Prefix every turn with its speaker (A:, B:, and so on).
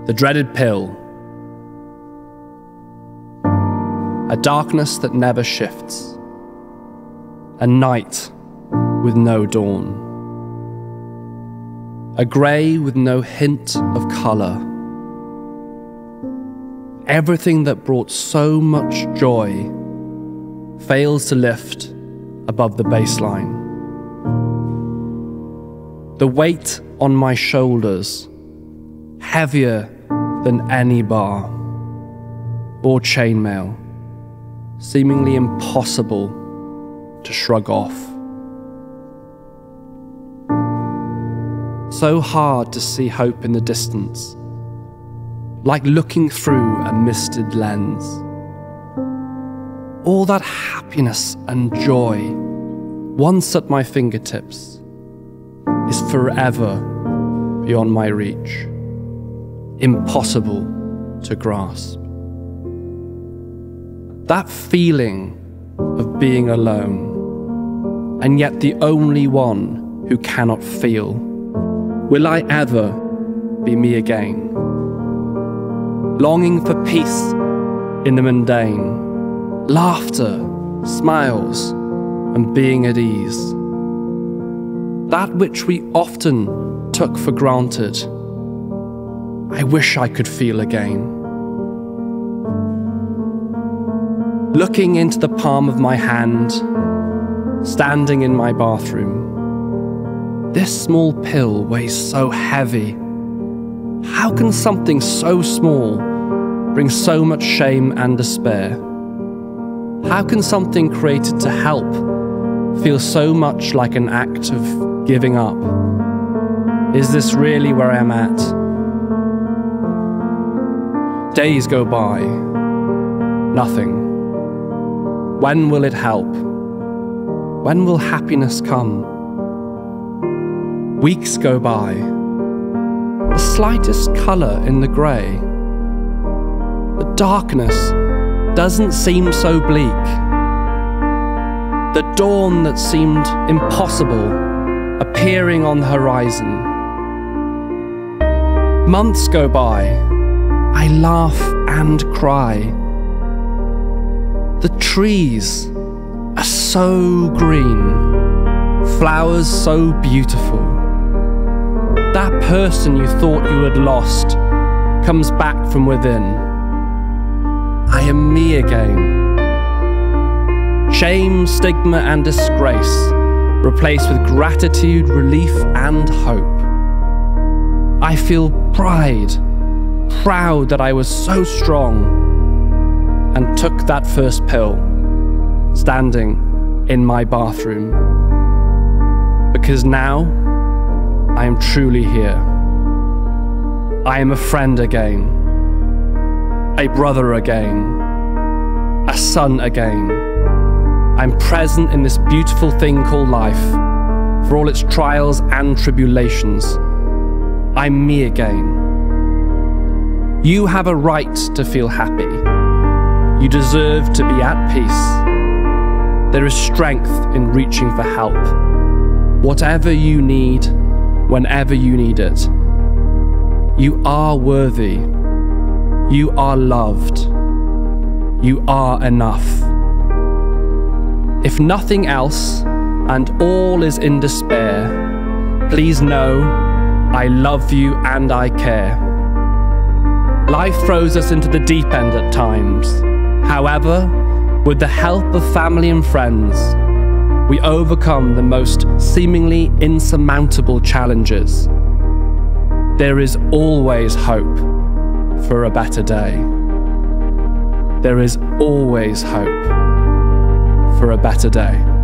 A: The dreaded pill. A darkness that never shifts. A night with no dawn. A grey with no hint of colour. Everything that brought so much joy fails to lift above the baseline. The weight on my shoulders, heavier than any bar or chainmail, seemingly impossible to shrug off. So hard to see hope in the distance, like looking through a misted lens. All that happiness and joy, once at my fingertips, is forever beyond my reach, impossible to grasp. That feeling of being alone, and yet the only one who cannot feel. Will I ever be me again? Longing for peace in the mundane, laughter, smiles, and being at ease. That which we often took for granted, I wish I could feel again. Looking into the palm of my hand, standing in my bathroom, this small pill weighs so heavy. How can something so small bring so much shame and despair? How can something created to help feel so much like an act of giving up? Is this really where I'm at? Days go by, nothing. When will it help? When will happiness come? Weeks go by, the slightest colour in the grey. The darkness doesn't seem so bleak. The dawn that seemed impossible appearing on the horizon. Months go by, I laugh and cry. The trees are so green, flowers so beautiful. That person you thought you had lost comes back from within. I am me again. Shame, stigma, and disgrace replaced with gratitude, relief, and hope. I feel pride, proud that I was so strong and took that first pill, standing in my bathroom. Because now, I am truly here. I am a friend again, a brother again, a son again. I'm present in this beautiful thing called life, for all its trials and tribulations. I'm me again. You have a right to feel happy. You deserve to be at peace. There is strength in reaching for help. Whatever you need, whenever you need it. You are worthy. You are loved. You are enough. If nothing else, and all is in despair, please know I love you and I care. Life throws us into the deep end at times. However, with the help of family and friends, we overcome the most seemingly insurmountable challenges. There is always hope for a better day. There is always hope for a better day.